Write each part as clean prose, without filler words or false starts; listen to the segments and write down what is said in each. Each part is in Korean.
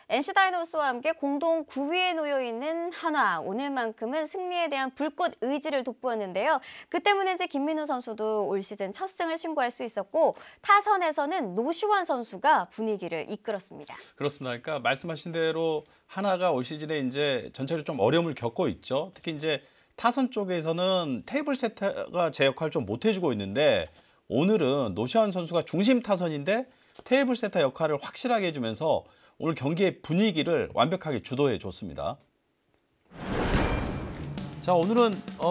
NC 다이노스와 함께 공동 9위에 놓여 있는 한화. 오늘만큼은 승리에 대한 불꽃 의지를 돋보였는데요. 그 때문인지 김민우 선수도 올 시즌 첫 승을 신고할 수 있었고 타선에서는 노시환 선수가 분위기를 이끌었습니다. 그렇습니다. 그러니까 말씀하신 대로 한화가 올 시즌에 이제 전체적으로 좀 어려움을 겪고 있죠. 특히 이제 타선 쪽에서는 테이블 세터가 제 역할을 좀 못해주고 있는데 오늘은 노시환 선수가 중심 타선인데 테이블 세터 역할을 확실하게 해주면서 오늘 경기의 분위기를 완벽하게 주도해 줬습니다. 자, 오늘은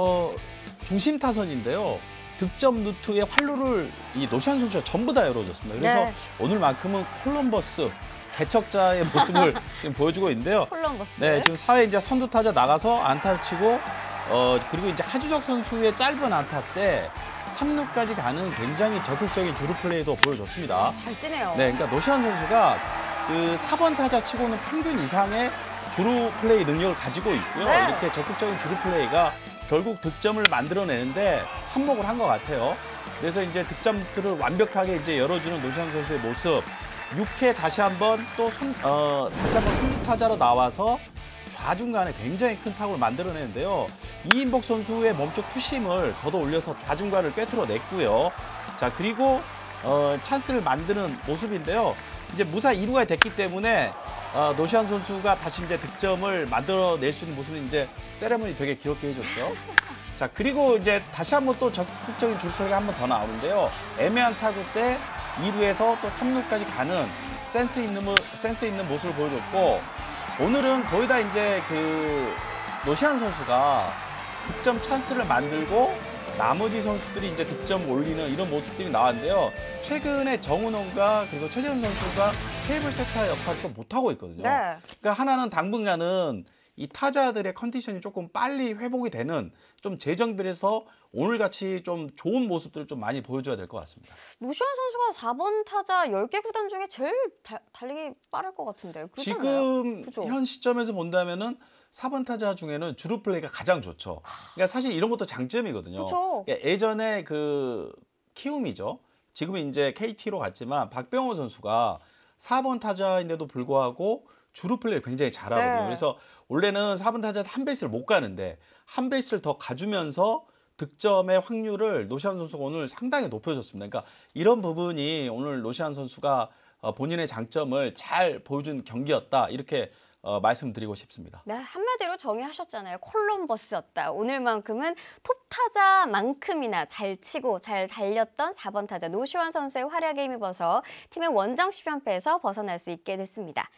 중심 타선인데요. 득점 루트의 활로를 이 노시환 선수가 전부 다 열어줬습니다. 그래서 네. 오늘만큼은 콜럼버스 개척자의 모습을 지금 보여주고 있는데요. 콜럼버스. 네, 지금 4회 이제 선두 타자 나가서 안타를 치고 그리고 이제 하주석 선수의 짧은 안타 때 3루까지 가는 굉장히 적극적인 주루 플레이도 보여줬습니다. 잘 뛰네요. 네, 그러니까 노시환 선수가 그 4번 타자 치고는 평균 이상의 주루 플레이 능력을 가지고 있고요. 네. 이렇게 적극적인 주루 플레이가 결국 득점을 만들어내는데 한몫을 한 것 같아요. 그래서 이제 득점들을 완벽하게 이제 열어주는 노시환 선수의 모습. 6회 다시 한번 다시 한번 선두 타자로 나와서 좌중간에 굉장히 큰 타구를 만들어내는데요. 이인복 선수의 몸쪽 투심을 걷어 올려서 좌중간을 꿰뚫어냈고요. 자, 그리고 찬스를 만드는 모습인데요. 이제 무사 2루가 됐기 때문에 노시환 선수가 다시 이제 득점을 만들어낼 수 있는 모습은 이제 세레머니 되게 귀엽게 해줬죠. 자, 그리고 이제 다시 한번 또 적극적인 줄플레이가 한 번 더 나오는데요. 애매한 타구 때 2루에서 또 3루까지 가는 센스 있는 모습을 보여줬고 오늘은 거의 다 이제 그 노시환 선수가 득점 찬스를 만들고 나머지 선수들이 이제 득점 올리는 이런 모습들이 나왔는데요. 최근에 정은원과 그리고 최재훈 선수가 테이블 세터 역할을 좀 못하고 있거든요. 네. 그러니까 하나는 당분간은 이 타자들의 컨디션이 조금 빨리 회복이 되는 좀 재정비해서 오늘같이 좀 좋은 모습들을 좀 많이 보여줘야 될 것 같습니다. 노시환 선수가 4번 타자 10개 구단 중에 제일 달리기 빠를 것 같은데. 그렇지 않나요? 지금 그죠? 현 시점에서 본다면은 4번 타자 중에는 주루 플레이가 가장 좋죠. 그러니까 사실 이런 것도 장점이거든요. 그쵸. 그러니까 예전에 그 키움이죠. 지금은 이제 KT로 갔지만 박병호 선수가 4번 타자인데도 불구하고 주루 플레이를 굉장히 잘하거든요. 네. 그래서 원래는 4번 타자한테 한 베이스를 못 가는데 한 베이스를 더 가주면서 득점의 확률을 노시환 선수가 오늘 상당히 높여줬습니다. 그러니까 이런 부분이 오늘 노시환 선수가 본인의 장점을 잘 보여준 경기였다. 이렇게 말씀드리고 싶습니다. 네, 한마디로 정의하셨잖아요. 콜럼버스였다. 오늘만큼은 톱 타자만큼이나 잘 치고 잘 달렸던 4번 타자 노시환 선수의 활약에 힘입어서 팀의 원정 10연패에서 벗어날 수 있게 됐습니다.